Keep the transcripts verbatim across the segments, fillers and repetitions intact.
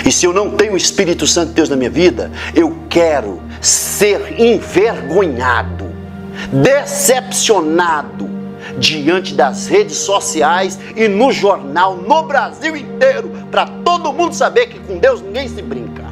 E se eu não tenho o Espírito Santo de Deus na minha vida, eu quero ser envergonhado, decepcionado diante das redes sociais e no jornal, no Brasil inteiro, para todo mundo saber que com Deus ninguém se brinca.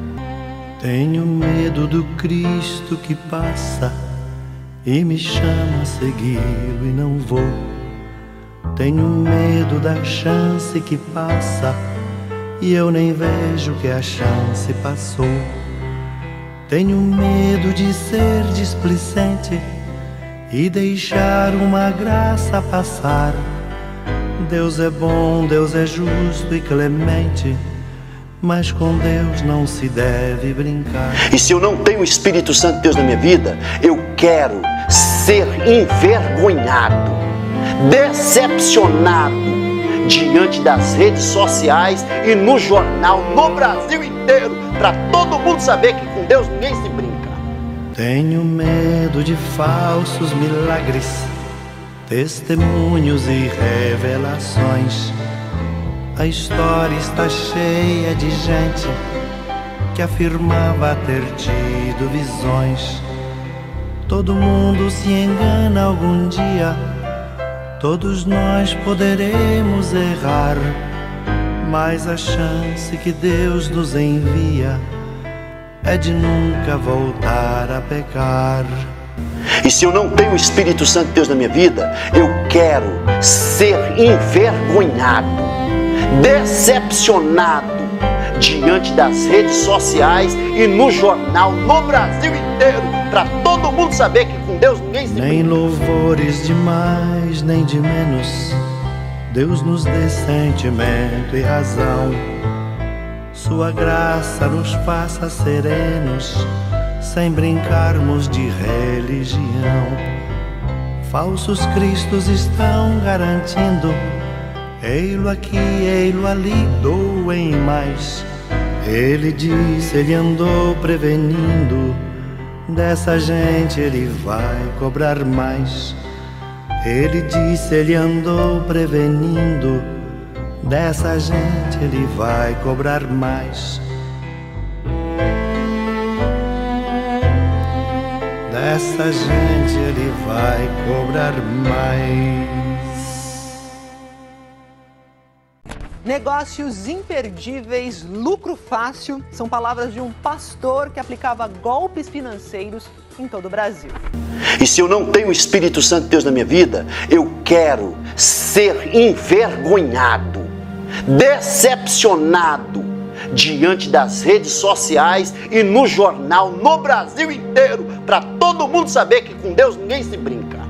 Tenho medo do Cristo que passa e me chama a segui-lo e não vou. Tenho medo da chance que passa e eu nem vejo que a chance passou. Tenho medo de ser displicente e deixar uma graça passar. Deus é bom, Deus é justo e clemente, mas com Deus não se deve brincar. E se eu não tenho o Espírito Santo de Deus na minha vida, eu quero ser envergonhado, decepcionado diante das redes sociais e no jornal, no Brasil inteiro, para todo mundo saber que com Deus ninguém se brinca. Tenho medo de falsos milagres, testemunhos e revelações. A história está cheia de gente que afirmava ter tido visões. Todo mundo se engana algum dia, todos nós poderemos errar, mas a chance que Deus nos envia é de nunca voltar a pecar. E se eu não tenho o Espírito Santo de Deus na minha vida, eu quero ser envergonhado, decepcionado diante das redes sociais e no jornal, no Brasil inteiro, para todo mundo saber que com Deus ninguém se brinca. Nem louvores de mais, nem de menos, Deus nos dê sentimento e razão. Sua graça nos faça serenos, sem brincarmos de religião. Falsos cristos estão garantindo, ei-lo aqui, ei-lo ali, doem mais. Ele disse, ele andou prevenindo, dessa gente ele vai cobrar mais. Ele disse, ele andou prevenindo, dessa gente ele vai cobrar mais. Dessa gente ele vai cobrar mais. Negócios imperdíveis, lucro fácil, são palavras de um pastor que aplicava golpes financeiros em todo o Brasil. E se eu não tenho o Espírito Santo de Deus na minha vida, eu quero ser envergonhado, decepcionado diante das redes sociais e no jornal, no Brasil inteiro, para todo mundo saber que com Deus ninguém se brinca.